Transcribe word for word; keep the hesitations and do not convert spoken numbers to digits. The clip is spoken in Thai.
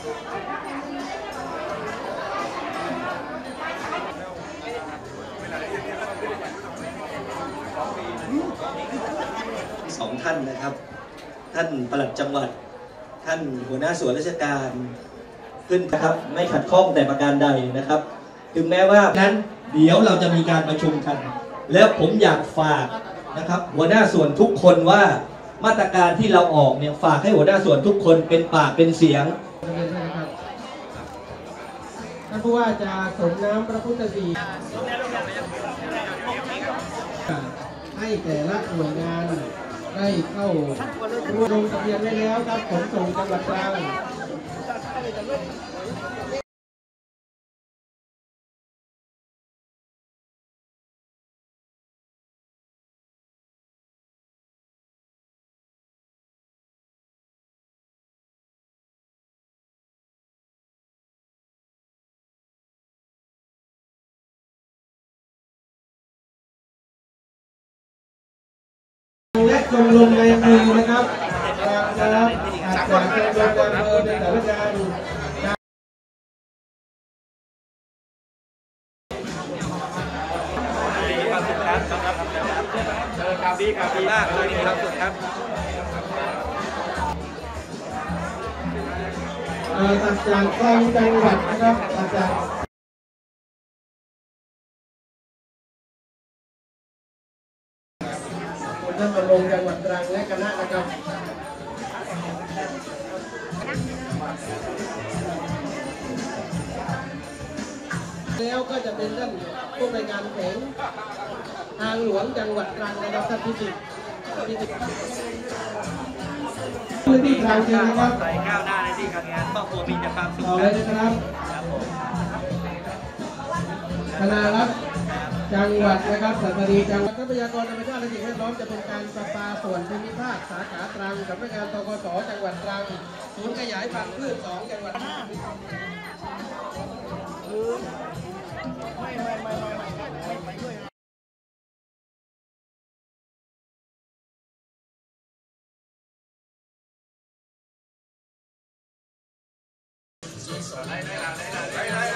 สองท่านนะครับท่านปลัดจังหวัดท่านหัวหน้าส่วนราชการขึ้นนะครับไม่ขัดข้องแต่ประการใดนะครับถึงแม้ว่านั้นเดี๋ยวเราจะมีการประชุมกันแล้วผมอยากฝากนะครับหัวหน้าส่วนทุกคนว่ามาตรการที่เราออกเนี่ยฝากให้หัวหน้าส่วนทุกคนเป็นปากเป็นเสียงท่านผู้ว่าจะส่งน้ำพระพุทธศีรให้แต่ละหน่วยงานได้เข้าร่วมลงทะเบียนไว้แล้วครับขนส่งจังหวัดตรังและชมรมในมือนะครับนะครับอาจจะเป็นโดยการเบอร์ในแต่ละการความสุขครับครับเออครับดีครับดีมากเลยมีความสุขครับอาจารย์กองจังหวัดนะครับอาจารย์ท่านประมงจังหวัดตรังและคณะนะครับแล้วก็จะเป็นท่านผู้บริการแผงทางหลวงจังหวัดตรังนะครับท่านพิจิตรพื้นที่ทางเดินนะครับใส่ก้าวหน้าในที่การงานครอบครัวมีแต่ความสุขต่อเลยนะครับคณะรัฐจังหวัดนะครับสัตรีจังหวัดทรัพยากรธรรมชาติและสิ่งแวดล้อมจะเป็นการประปาส่วนภูมิภาคสาขาตรังสำนักงานตกส.จังหวัดตรังศูนย์ขยายพันธุ์พืชสองจังหวัดไม่ไม่ไม่ไม่ไม่ไปด้วยได้ได้ได้ได้